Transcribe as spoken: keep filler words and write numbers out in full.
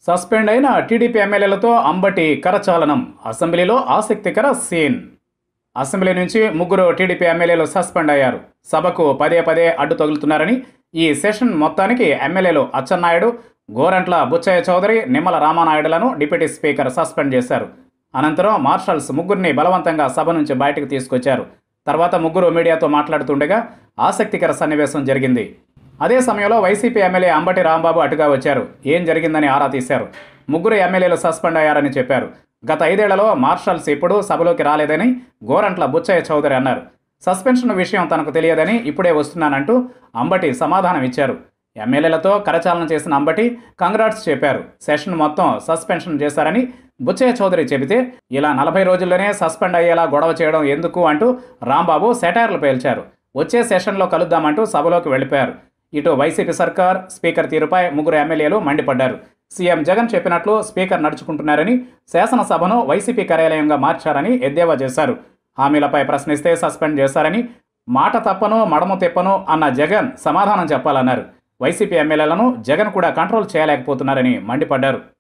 Suspend అయిన TDP ఎమ్మెల్యేలతో అంబటి కరచాలనం. అసెంబ్లీలో ఆసక్తికర సీన్. అసెంబ్లీ నుంచి ముగ్గురు టీడీపీ ఎమ్మెల్యేలు సస్పెండ్ అయ్యారు. సభకు పదే పదే అడ్డు తగులుతున్నారని ఈ సెషన్ మొత్తానికి ఎమ్మెల్యేలు అచ్చెన్నాయుడు, గోరంట్ల బుచ్చయ్య చౌదరి, నిమ్మల రామానాయుడులను డిప్యూటీ స్పీకర్ సస్పెండ్ చేశారు. అనంతరం మార్షల్స్ ముగ్గురిని బలవంతంగా సభ నుంచి బయటకు తీసుకొచ్చారు. తర్వాత ముగ్గురు మీడియాతో మాట్లాడుతుండగా ఆసక్తికర సన్నివేశం జరిగింది. అదే సమయంలో వైసీపీ ఎమ్మెల్యే అంబటి రాంబాబు అటుగా వచ్చారు. ఏం జరిగిందని ఆరా తీశారు. ముగ్గురు ఎమ్మెల్యేలు సస్పెండ్ అయ్యారని చెప్పారు. గత ఐదేళ్లలో మార్షల్స్ ఎప్పుడూ సభలోకి రాలేదని గోరంట్ల బుచ్చయ్య చౌదరి అన్నారు. సస్పెన్షన్ విషయం తనకు తెలియదని ఇప్పుడే వస్తున్నానంటూ అంబటి సమాధానం ఇచ్చారు. ఎమ్మెల్యేలతో కరచాలన చేసిన అంబటి కంగ్రాట్స్ చెప్పారు. సెషన్ మొత్తం సస్పెన్షన్ చేశారని బుచ్చయ్య చౌదరి చెబితే ఇలా నలభై రోజుల్లోనే సస్పెండ్ అయ్యేలా గొడవ చేయడం ఎందుకు అంటూ రాంబాబు సెటైర్లు పేల్చారు. వచ్చే సెషన్లో కలుద్దామంటూ సభలోకి వెళ్ళిపోయారు. ఇటు వైసీపీ సర్కార్, స్పీకర్ తీరుపై ముగ్గురు ఎమ్మెల్యేలు మండిపడ్డారు. సీఎం జగన్ చెప్పినట్లు స్పీకర్ నడుచుకుంటున్నారని, శాసనసభను వైసీపీ కార్యాలయంగా మార్చారని ఎద్దేవా చేశారు. హామీలపై ప్రశ్నిస్తే సస్పెండ్ చేశారని, మాట తప్పను మడమ తిప్పను అన్న జగన్ సమాధానం చెప్పాలన్నారు. వైసీపీ ఎమ్మెల్యేలను జగన్ కూడా కంట్రోల్ చేయలేకపోతున్నారని మండిపడ్డారు.